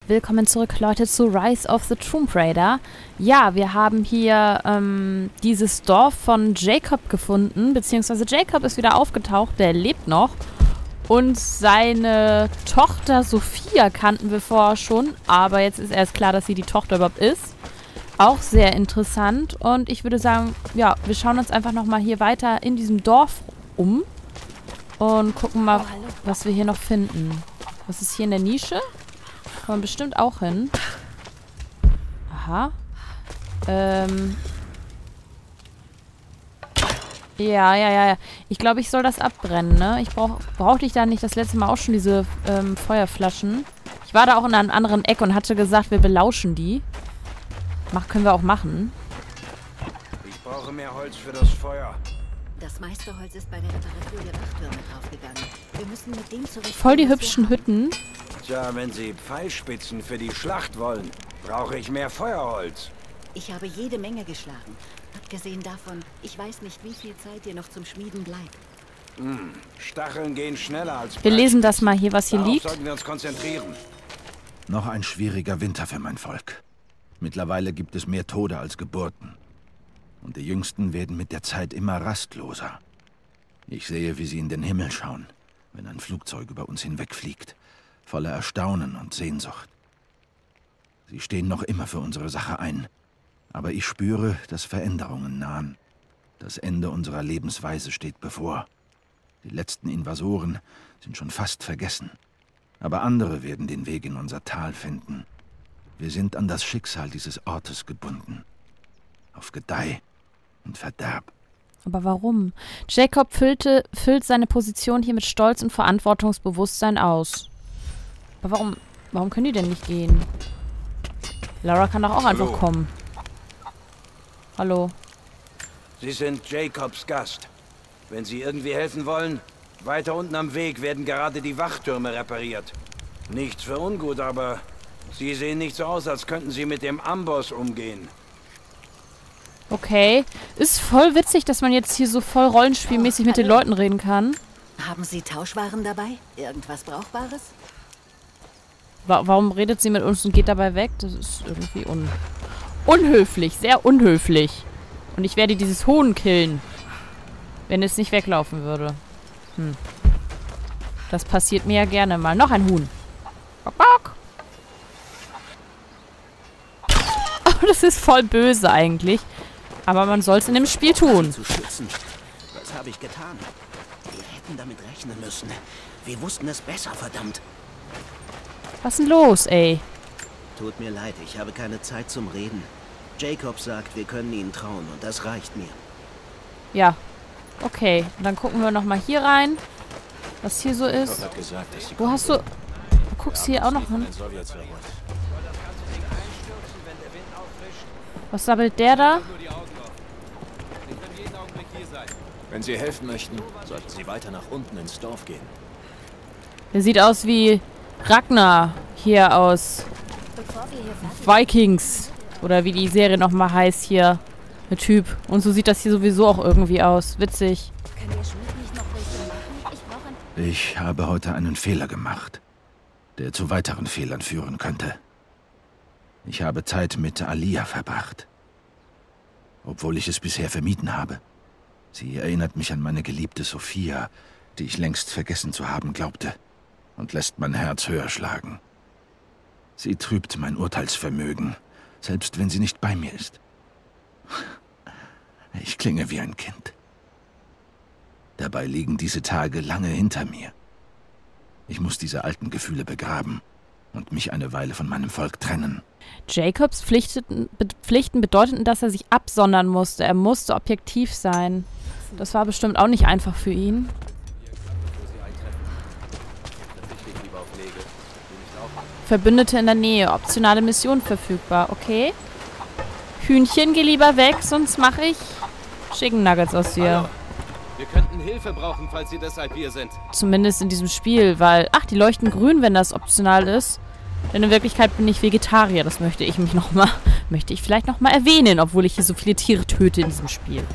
Willkommen zurück, Leute, zu Rise of the Tomb Raider. Ja, wir haben hier dieses Dorf von Jacob gefunden, beziehungsweise Jacob ist wieder aufgetaucht, der lebt noch. Und seine Tochter Sophia kannten wir vorher schon, aber jetzt ist erst klar, dass sie die Tochter überhaupt ist. Auch sehr interessant und ich würde sagen, ja, wir schauen uns einfach nochmal hier weiter in diesem Dorf um und gucken mal, was wir hier noch finden. Was ist hier in der Nische? Kann man bestimmt auch hin. Aha. Ja. Ich glaube, ich soll das abbrennen, ne? Ich brauchte ich da nicht das letzte Mal auch schon diese Feuerflaschen. Ich war da auch in einem anderen Eck und hatte gesagt, wir belauschen die. Können wir auch machen. Ich brauche mehr Holz für das Feuer. Das meiste Holz ist bei der Reparatur der Wachtürme draufgegangen. Wir müssen mit dem zurück. Voll die hübschen Hütten. Tja, wenn Sie Pfeilspitzen für die Schlacht wollen, brauche ich mehr Feuerholz. Ich habe jede Menge geschlagen. Abgesehen davon, ich weiß nicht, wie viel Zeit dir noch zum Schmieden bleibt. Stacheln gehen schneller als Wir lesen das mal hier, was hier Darauf liegt. sollten wir uns konzentrieren. Noch ein schwieriger Winter für mein Volk. Mittlerweile gibt es mehr Tode als Geburten. Und die Jüngsten werden mit der Zeit immer rastloser. Ich sehe, wie sie in den Himmel schauen, wenn ein Flugzeug über uns hinwegfliegt, voller Erstaunen und Sehnsucht. Sie stehen noch immer für unsere Sache ein. Aber ich spüre, dass Veränderungen nahen. Das Ende unserer Lebensweise steht bevor. Die letzten Invasoren sind schon fast vergessen. Aber andere werden den Weg in unser Tal finden. Wir sind an das Schicksal dieses Ortes gebunden. Auf Gedeih und Verderb. Aber warum? Jacob füllt seine Position hier mit Stolz und Verantwortungsbewusstsein aus. Aber warum können die denn nicht gehen? Lara kann doch auch einfach kommen. Hallo. Sie sind Jacobs Gast. Wenn Sie irgendwie helfen wollen, weiter unten am Weg werden gerade die Wachtürme repariert. Nichts für ungut, aber Sie sehen nicht so aus, als könnten Sie mit dem Amboss umgehen. Okay. Ist voll witzig, dass man jetzt hier so voll rollenspielmäßig mit den Leuten reden kann. Haben Sie Tauschwaren dabei? Irgendwas Brauchbares? Warum redet sie mit uns und geht dabei weg? Das ist irgendwie unhöflich. Sehr unhöflich. Und ich werde dieses Huhn killen. Wenn es nicht weglaufen würde. Das passiert mir ja gerne mal. Noch ein Huhn. Bock, bock. Oh, das ist voll böse eigentlich. Aber man soll es in dem Spiel tun. Zu schützen. Was habe ich getan? Wir hätten damit rechnen müssen. Wir wussten es besser, verdammt. Was ist denn los, ey? Tut mir leid, ich habe keine Zeit zum Reden. Jacob sagt, wir können ihnen trauen und das reicht mir. Ja. Okay. Und dann gucken wir nochmal hier rein. Was hier so ist. Wo hast du... Du guckst hier auch noch hin. Was sabbelt der da? Wenn Sie helfen möchten, sollten Sie weiter nach unten ins Dorf gehen. Der sieht aus wie Ragnar hier aus Vikings. Oder wie die Serie nochmal heißt hier. Der Typ. Und so sieht das hier sowieso auch irgendwie aus. Witzig. Ich habe heute einen Fehler gemacht, der zu weiteren Fehlern führen könnte. Ich habe Zeit mit Alia verbracht. Obwohl ich es bisher vermieden habe. Sie erinnert mich an meine geliebte Sophia, die ich längst vergessen zu haben glaubte, und lässt mein Herz höher schlagen. Sie trübt mein Urteilsvermögen, selbst wenn sie nicht bei mir ist. Ich klinge wie ein Kind. Dabei liegen diese Tage lange hinter mir. Ich muss diese alten Gefühle begraben und mich eine Weile von meinem Volk trennen. Jacobs Pflichten bedeuteten, dass er sich absondern musste. Er musste objektiv sein. Das war bestimmt auch nicht einfach für ihn. Verbündete in der Nähe. Optionale Mission verfügbar. Okay. Hühnchen, geh lieber weg, sonst mache ich Chicken Nuggets aus dir. Hallo. Wir könnten Hilfe brauchen, falls Sie deshalb hier sind. Zumindest in diesem Spiel, weil... Ach, die leuchten grün, wenn das optional ist. Denn in Wirklichkeit bin ich Vegetarier. Das möchte ich vielleicht nochmal erwähnen, obwohl ich hier so viele Tiere töte in diesem Spiel.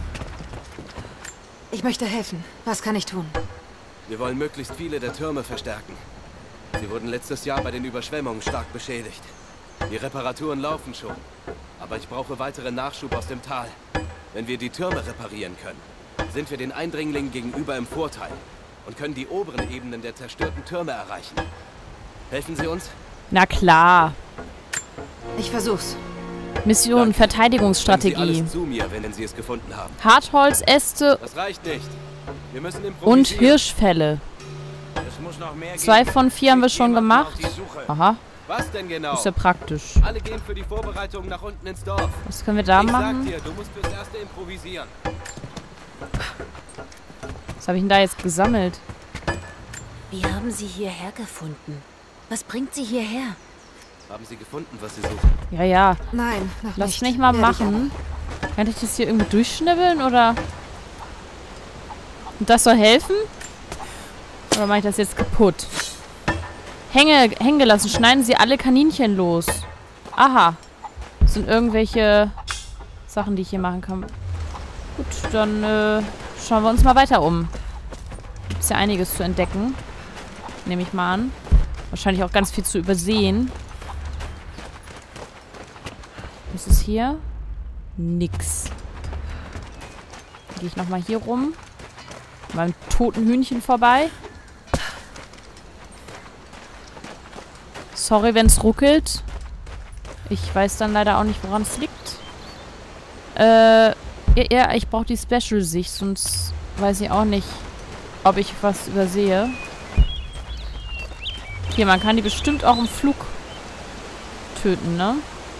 Ich möchte helfen. Was kann ich tun? Wir wollen möglichst viele der Türme verstärken. Sie wurden letztes Jahr bei den Überschwemmungen stark beschädigt. Die Reparaturen laufen schon. Aber ich brauche weiteren Nachschub aus dem Tal. Wenn wir die Türme reparieren können, sind wir den Eindringlingen gegenüber im Vorteil und können die oberen Ebenen der zerstörten Türme erreichen. Helfen Sie uns? Na klar. Ich versuch's. Mission, Danke. Verteidigungsstrategie. Bringen Sie alles zu mir, wenn Sie es gefunden haben. Hartholz, Äste Das reicht nicht. Wir müssen und improvisieren. Hirschfälle. Es muss noch mehr 2 geben. von 4 haben wir schon Jemanden auf gemacht. die Suche. Aha, Was denn genau? ist ja praktisch. Alle gehen für die Vorbereitungen nach unten ins Dorf. Was können wir da Ich sag machen? dir, du musst fürs Erste improvisieren. Was habe ich denn da jetzt gesammelt? Wie haben Sie hierher gefunden? Was bringt Sie hierher? Haben Sie gefunden, was Sie suchen? Ja, ja. Nein, noch Lass nicht. mich mal Werde ich machen. Kann ich das hier irgendwie durchschnibbeln, oder? Und das soll helfen? Oder mache ich das jetzt kaputt? Hängen gelassen. Schneiden Sie alle Kaninchen los. Aha. Das sind irgendwelche Sachen, die ich hier machen kann. Gut, dann schauen wir uns mal weiter um. Gibt es ja einiges zu entdecken. Nehme ich mal an. Wahrscheinlich auch ganz viel zu übersehen. Was ist hier? Nix. Dann gehe ich nochmal hier rum. Beim toten Hühnchen vorbei. Sorry, wenn es ruckelt. Ich weiß dann leider auch nicht, woran es liegt. Ja, ich brauche die Special-Sicht, sonst weiß ich auch nicht, ob ich was übersehe. Hier, man kann die bestimmt auch im Flug töten, ne?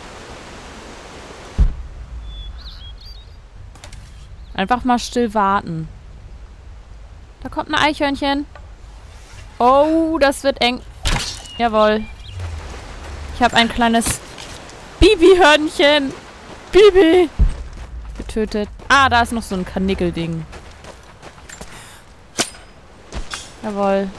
Einfach mal still warten. Da kommt ein Eichhörnchen. Oh, das wird eng. Jawohl. Ich habe ein kleines Bibi-Hörnchen. Bibi. Getötet. Ah, da ist noch so ein Kanickelding. Jawohl.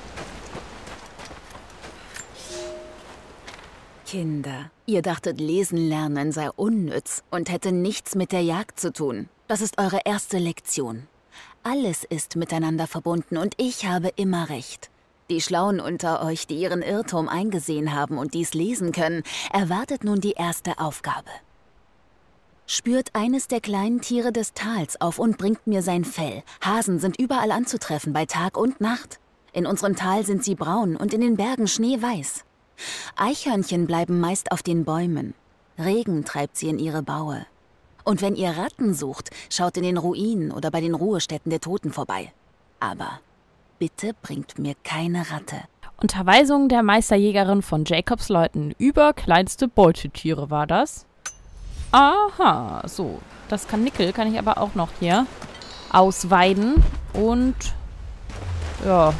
Kinder, ihr dachtet, Lesen lernen sei unnütz und hätte nichts mit der Jagd zu tun. Das ist eure erste Lektion. Alles ist miteinander verbunden und ich habe immer recht. Die Schlauen unter euch, die ihren Irrtum eingesehen haben und dies lesen können, erwartet nun die erste Aufgabe. Spürt eines der kleinen Tiere des Tals auf und bringt mir sein Fell. Hasen sind überall anzutreffen, bei Tag und Nacht. In unserem Tal sind sie braun und in den Bergen schneeweiß. Eichhörnchen bleiben meist auf den Bäumen. Regen treibt sie in ihre Baue. Und wenn ihr Ratten sucht, schaut in den Ruinen oder bei den Ruhestätten der Toten vorbei. Aber bitte bringt mir keine Ratte. Unterweisung der Meisterjägerin von Jacobs Leuten über kleinste Beutetiere war das. Aha, so. Das Kanickel kann ich aber auch noch hier ausweiden. Und ja.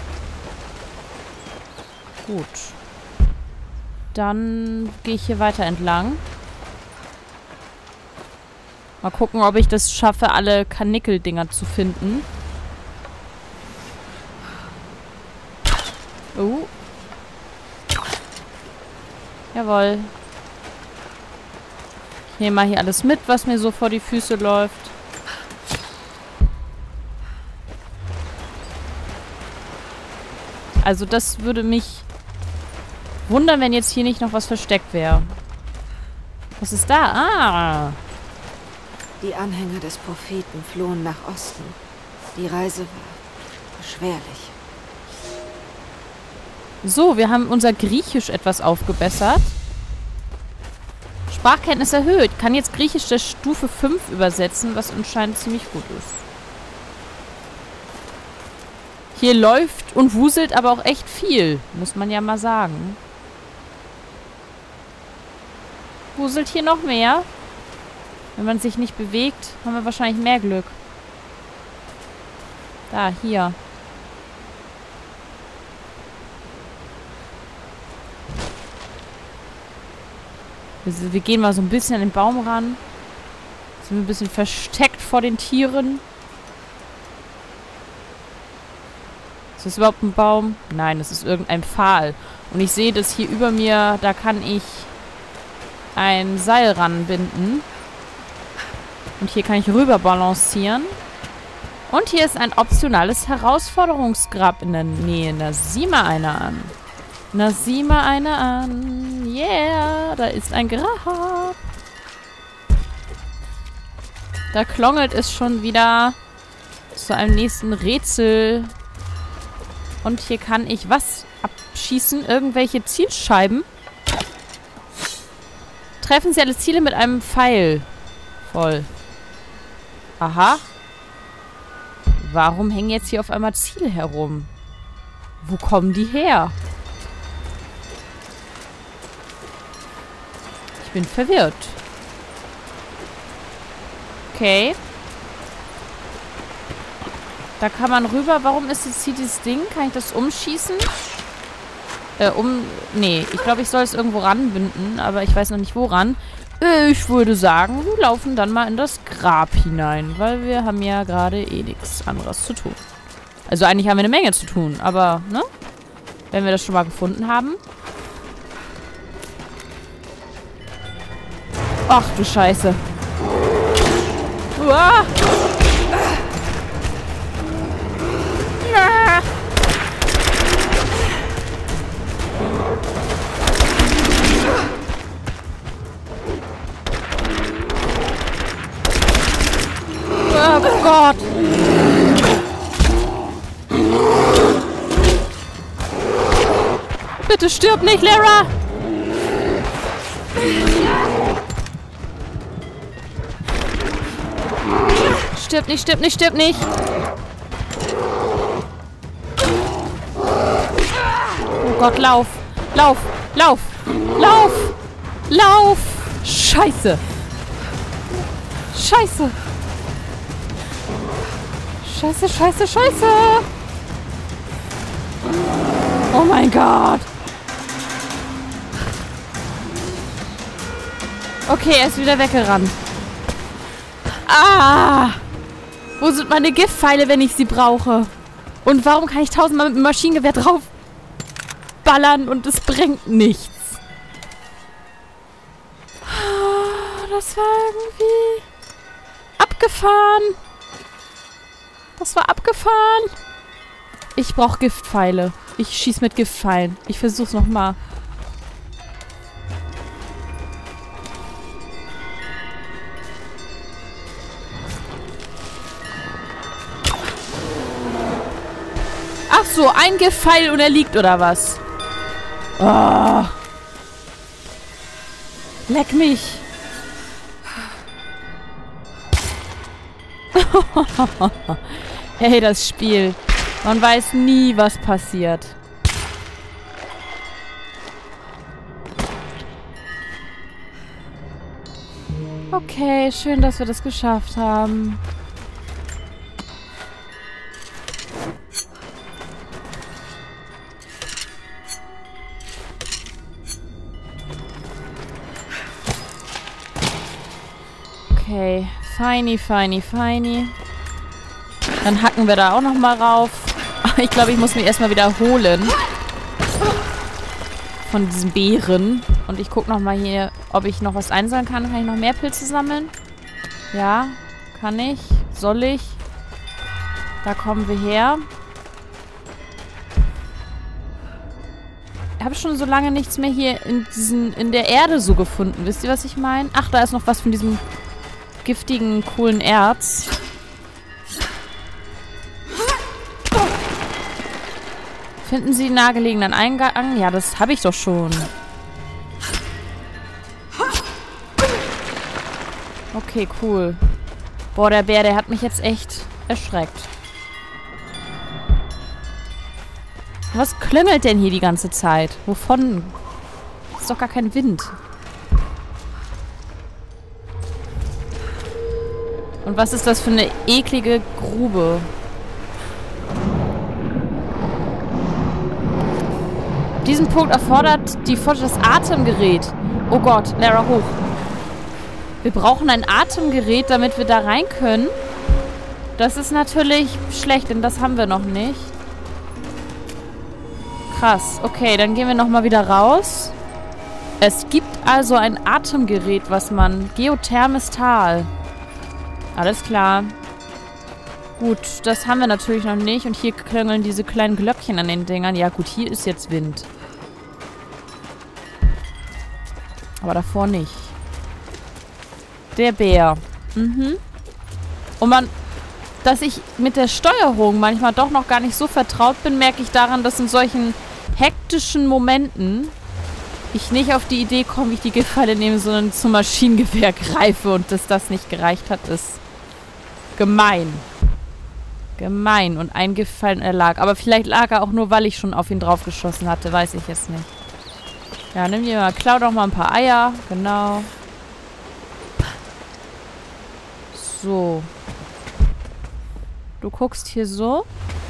Gut. Dann gehe ich hier weiter entlang. Mal gucken, ob ich das schaffe, alle Kanickeldinger zu finden. Oh. Jawohl. Ich nehme mal hier alles mit, was mir so vor die Füße läuft. Also das würde mich wundern, wenn jetzt hier nicht noch was versteckt wäre. Was ist da? Ah. Die Anhänger des Propheten flohen nach Osten. Die Reise war beschwerlich. So, wir haben unser Griechisch etwas aufgebessert. Sprachkenntnis erhöht. Kann jetzt Griechisch der Stufe 5 übersetzen, was anscheinend ziemlich gut ist. Hier läuft und wuselt aber auch echt viel, muss man ja mal sagen. Wuselt hier noch mehr? Wenn man sich nicht bewegt, haben wir wahrscheinlich mehr Glück. Da, hier. Wir gehen mal so ein bisschen an den Baum ran. Sind wir ein bisschen versteckt vor den Tieren. Ist das überhaupt ein Baum? Nein, das ist irgendein Pfahl. Und ich sehe das hier über mir, da kann ich ein Seil ranbinden. Und hier kann ich rüber balancieren. Und hier ist ein optionales Herausforderungsgrab in der Nähe. Da sieh mal einer an. Na, sieh mal eine an. Yeah, da ist ein Grab. Da klongelt es schon wieder zu einem nächsten Rätsel. Und hier kann ich was abschießen? Irgendwelche Zielscheiben. Treffen Sie alle Ziele mit einem Pfeil. Voll. Aha. Warum hängen jetzt hier auf einmal Ziele herum? Wo kommen die her? Ich bin verwirrt. Okay. Da kann man rüber. Warum ist jetzt hier dieses Ding? Kann ich das umschießen? Nee, ich glaube, ich soll es irgendwo ranbinden, aber ich weiß noch nicht woran. Ich würde sagen, wir laufen dann mal in das Grab hinein, weil wir haben ja gerade eh nichts anderes zu tun. Also eigentlich haben wir eine Menge zu tun, aber, ne? Wenn wir das schon mal gefunden haben. Ach du Scheiße. Uah! Ja! Oh Gott! Bitte stirb nicht, Lara! Stirb nicht, stirb nicht, stirb nicht! Oh Gott, lauf! Lauf! Lauf! Lauf! Lauf! Scheiße! Scheiße! Scheiße, scheiße, scheiße! Oh mein Gott! Okay, er ist wieder weggerannt. Ah! Wo sind meine Giftpfeile, wenn ich sie brauche? Und warum kann ich 1000-mal mit dem Maschinengewehr drauf ballern und es bringt nichts? Das war irgendwie abgefahren. Das war abgefahren. Ich brauche Giftpfeile. Ich schieße mit Giftpfeilen. Ich versuch's nochmal. Ach so, ein Giftpfeil und er liegt, oder was? Oh. Leck mich. Hey, das Spiel. Man weiß nie, was passiert. Okay, schön, dass wir das geschafft haben. Okay, feini, feini, feini. Dann hacken wir da auch nochmal rauf. Ich glaube, ich muss mich erstmal wiederholen. Von diesen Beeren. Und ich gucke nochmal hier, ob ich noch was einsammeln kann. Kann ich noch mehr Pilze sammeln? Ja, kann ich. Soll ich? Da kommen wir her. Ich habe schon so lange nichts mehr hier in der Erde so gefunden. Wisst ihr, was ich meine? Ach, da ist noch was von diesem giftigen, coolen Erz. Finden Sie den nahegelegenen Eingang? Ja, das habe ich doch schon. Okay, cool. Boah, der Bär, der hat mich jetzt echt erschreckt. Was klingelt denn hier die ganze Zeit? Wovon? Ist doch gar kein Wind. Und was ist das für eine eklige Grube? Diesen Punkt erfordert das Atemgerät. Oh Gott, Lara, hoch. Wir brauchen ein Atemgerät, damit wir da rein können. Das ist natürlich schlecht, denn das haben wir noch nicht. Krass. Okay, dann gehen wir nochmal wieder raus. Es gibt also ein Atemgerät, was man... Geothermes Tal. Alles klar. Gut, das haben wir natürlich noch nicht. Und hier klingeln diese kleinen Glöckchen an den Dingern. Ja gut, hier ist jetzt Wind. Aber davor nicht. Der Bär. Mhm. Und dass ich mit der Steuerung manchmal doch noch gar nicht so vertraut bin, merke ich daran, dass in solchen hektischen Momenten ich nicht auf die Idee komme, wie ich die Giftpfeile nehme, sondern zum Maschinengewehr greife und dass das nicht gereicht hat, ist gemein. Gemein. Und ein Giftpfeil erlag. Aber vielleicht lag er auch nur, weil ich schon auf ihn drauf geschossen hatte. Weiß ich jetzt nicht. Ja, nimm dir mal, klau doch mal ein paar Eier. Genau. So. Du guckst hier so.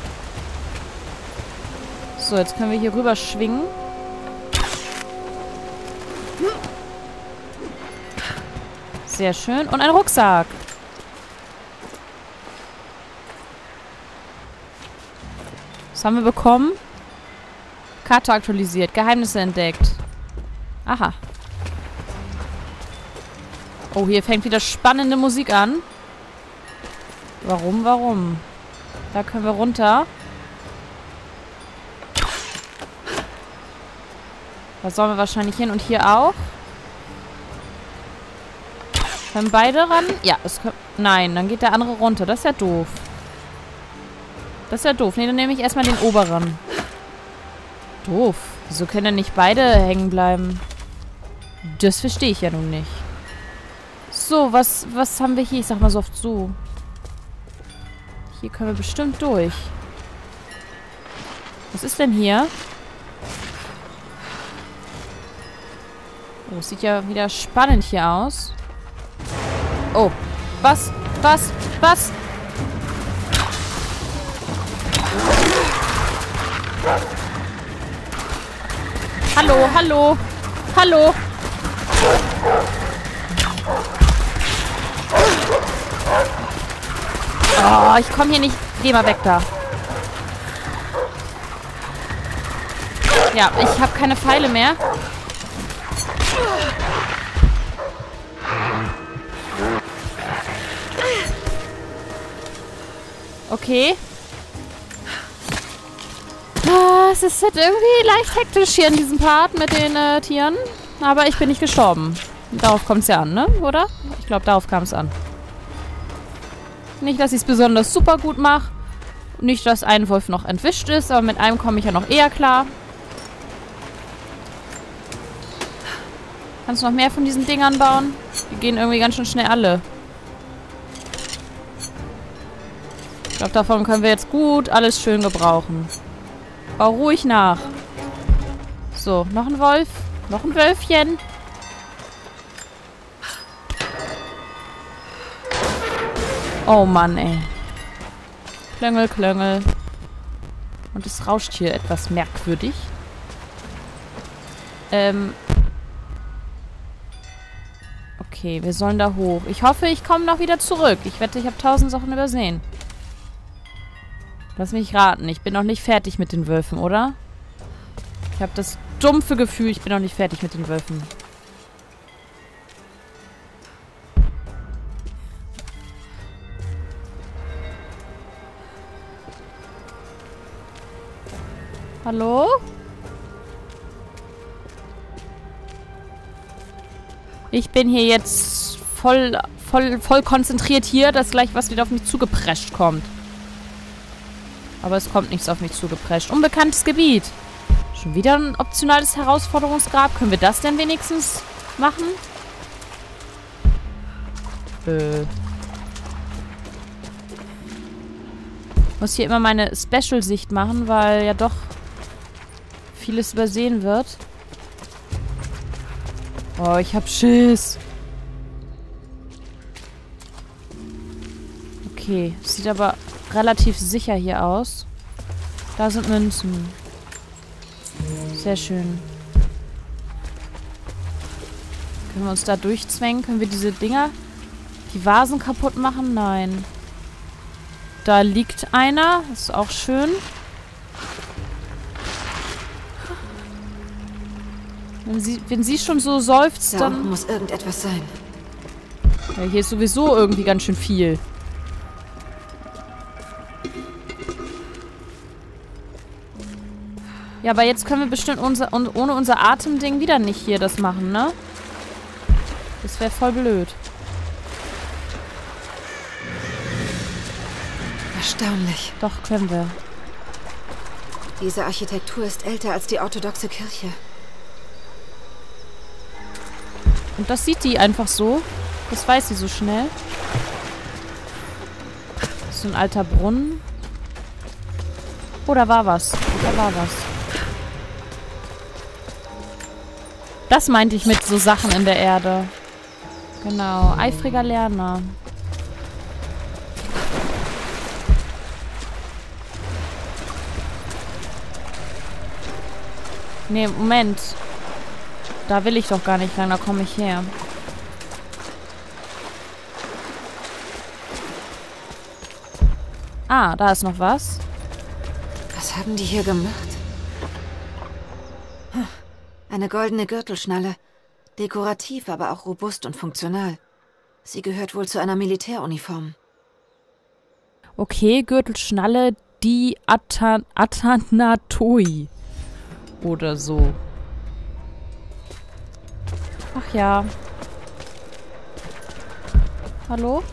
So, jetzt können wir hier rüber schwingen. Sehr schön. Und ein Rucksack. Was haben wir bekommen? Karte aktualisiert. Geheimnisse entdeckt. Aha. Oh, hier fängt wieder spannende Musik an. Warum, warum? Da können wir runter. Da sollen wir wahrscheinlich hin und hier auch. Können beide ran? Ja, nein, dann geht der andere runter. Das ist ja doof. Das ist ja doof. Nee, dann nehme ich erstmal den oberen. Doof. Wieso können denn nicht beide hängen bleiben? Das verstehe ich ja nun nicht. So, was haben wir hier? Ich sag mal so oft so. Hier können wir bestimmt durch. Was ist denn hier? Oh, sieht ja wieder spannend hier aus. Oh. Was? Hallo. Oh, ich komme hier nicht. Geh mal weg da. Ja, ich habe keine Pfeile mehr. Okay. Es ist halt irgendwie leicht hektisch hier in diesem Part mit den Tieren. Aber ich bin nicht gestorben. Darauf kommt es ja an, ne? Oder? Ich glaube, darauf kam es an. Nicht, dass ich es besonders super gut mache. Nicht, dass ein Wolf noch entwischt ist, aber mit einem komme ich ja noch eher klar. Kannst du noch mehr von diesen Dingern bauen? Die gehen irgendwie ganz schön schnell alle. Ich glaube, davon können wir jetzt gut alles schön gebrauchen. Bau ruhig nach. So, noch ein Wolf. Noch ein Wölfchen. Oh Mann, ey. Klöngel, Klöngel. Und es rauscht hier etwas merkwürdig. Okay, wir sollen da hoch. Ich hoffe, ich komme noch wieder zurück. Ich wette, ich habe 1000 Sachen übersehen. Lass mich raten. Ich bin noch nicht fertig mit den Wölfen, oder? Ich habe das dumpfe Gefühl, ich bin noch nicht fertig mit den Wölfen. Hallo? Ich bin hier jetzt voll konzentriert hier, dass gleich was wieder auf mich zugeprescht kommt. Aber es kommt nichts auf mich zugeprescht. Unbekanntes Gebiet. Schon wieder ein optionales Herausforderungsgrab. Können wir das denn wenigstens machen? Muss hier immer meine Special-Sicht machen, weil ja doch vieles übersehen wird. Oh, ich hab Schiss. Okay, sieht aber relativ sicher hier aus. Da sind Münzen. Sehr schön. Können wir uns da durchzwängen? Können wir diese Dinger, die Vasen kaputt machen? Nein. Da liegt einer. Das ist auch schön. Wenn sie schon so seufzt, Da dann... muss irgendetwas sein. Ja, hier ist sowieso irgendwie ganz schön viel. Ja, aber jetzt können wir bestimmt ohne unser Atemding wieder nicht hier das machen, ne? Das wäre voll blöd. Erstaunlich. Doch, können wir. Diese Architektur ist älter als die orthodoxe Kirche. Und das sieht die einfach so. Das weiß sie so schnell. Das ist so ein alter Brunnen. Oh, da war was. Da war was. Das meinte ich mit so Sachen in der Erde. Genau. Eifriger Lerner. Nee, Moment. Da will ich doch gar nicht lang, da komme ich her. Ah, da ist noch was. Was haben die hier gemacht? Eine goldene Gürtelschnalle. Dekorativ, aber auch robust und funktional. Sie gehört wohl zu einer Militäruniform. Okay, Gürtelschnalle, die Athanatoi. Oder so. Ach ja. Hallo?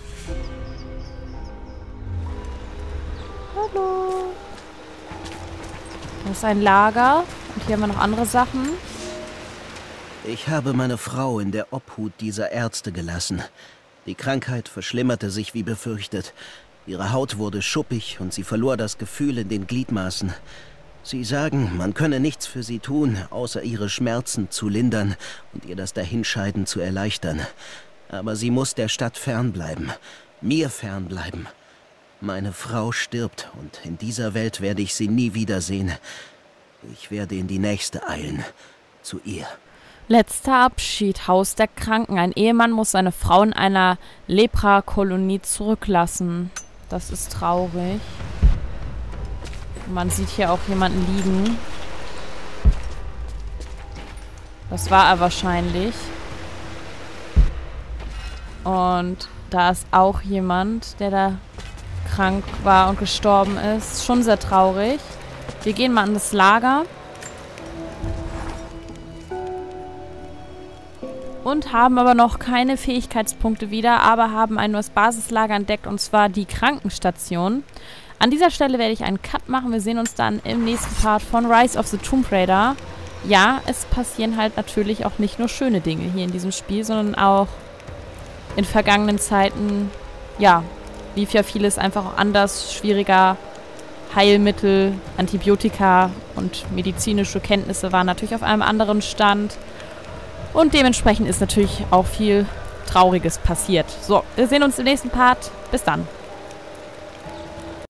Hallo? Das ist ein Lager. Und hier haben wir noch andere Sachen. Ich habe meine Frau in der Obhut dieser Ärzte gelassen. Die Krankheit verschlimmerte sich wie befürchtet. Ihre Haut wurde schuppig und sie verlor das Gefühl in den Gliedmaßen. Sie sagen, man könne nichts für sie tun, außer ihre Schmerzen zu lindern und ihr das Dahinscheiden zu erleichtern. Aber sie muss der Stadt fernbleiben, mir fernbleiben. Meine Frau stirbt und in dieser Welt werde ich sie nie wiedersehen. Ich werde in die nächste eilen, zu ihr. Letzter Abschied, Haus der Kranken. Ein Ehemann muss seine Frau in einer Leprakolonie zurücklassen. Das ist traurig. Man sieht hier auch jemanden liegen. Das war er wahrscheinlich. Und da ist auch jemand, der da krank war und gestorben ist. Schon sehr traurig. Wir gehen mal an das Lager. Und haben aber noch keine Fähigkeitspunkte wieder, aber haben ein neues Basislager entdeckt, und zwar die Krankenstation. An dieser Stelle werde ich einen Cut machen. Wir sehen uns dann im nächsten Part von Rise of the Tomb Raider. Ja, es passieren halt natürlich auch nicht nur schöne Dinge hier in diesem Spiel, sondern auch in vergangenen Zeiten, ja, lief ja vieles einfach auch anders, schwieriger. Heilmittel, Antibiotika und medizinische Kenntnisse waren natürlich auf einem anderen Stand. Und dementsprechend ist natürlich auch viel Trauriges passiert. So, wir sehen uns im nächsten Part. Bis dann.